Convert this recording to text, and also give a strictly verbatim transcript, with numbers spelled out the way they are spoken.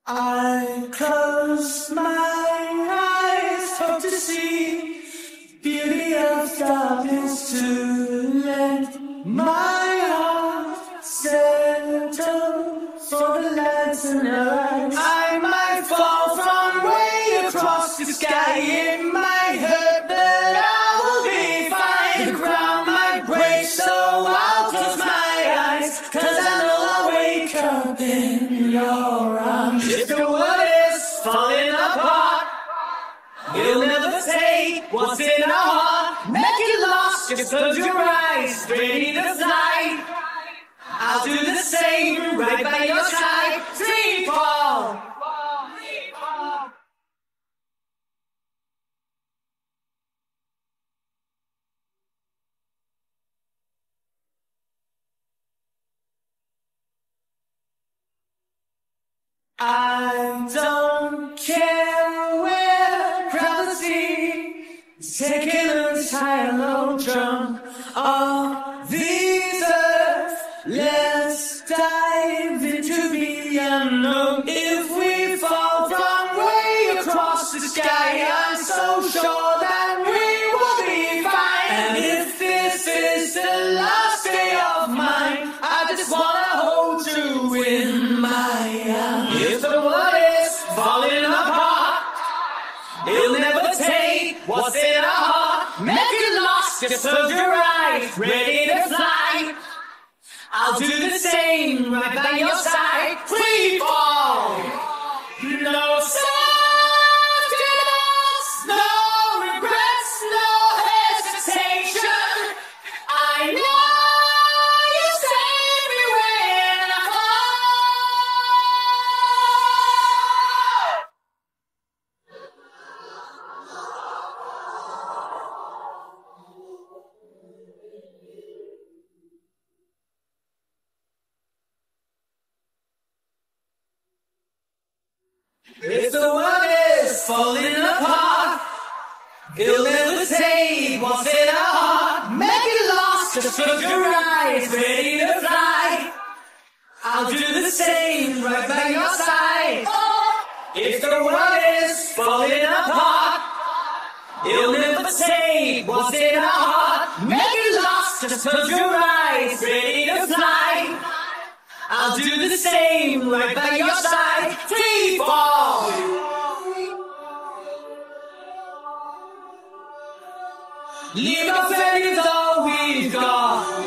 I close my eyes, hope to see beauty of darkness to let my heart settle for the lights and eyes. I might fall from way across the sky, it might hurt, but I will be fine. The ground might break, so I'll close my eyes, cause I know I'll wake up in your arms. If the world is falling apart, you'll never take what's in our heart. Make it lost, just close your eyes, ready to fly. I'll do the same, right by your side. Free fall. I don't care where gravity is taking us high and low, drunk of these earth. Let's dive into the unknown. If we fall from way across the sky, I'm so sure that we will be fine. And if this is the last day of mine, I just wanna hold you in my arms. If the world is falling apart, it'll never take what's in our heart. Make it lost, just close your eyes, ready to fly. I'll do the same, right by your side. Free fall. No self-denials, no regrets, no hesitation. I know you save me when I fall. If the world is falling apart, it'll never take what's in our heart. Make it lost, just close your eyes, ready to fly. I'll do the same, right by your side. If the world is falling apart, it'll never take what's in our heart. Make it lost, just close your eyes, ready to fly. I'll do the same, right by your side. Free fall. Leave our faith is all we've got.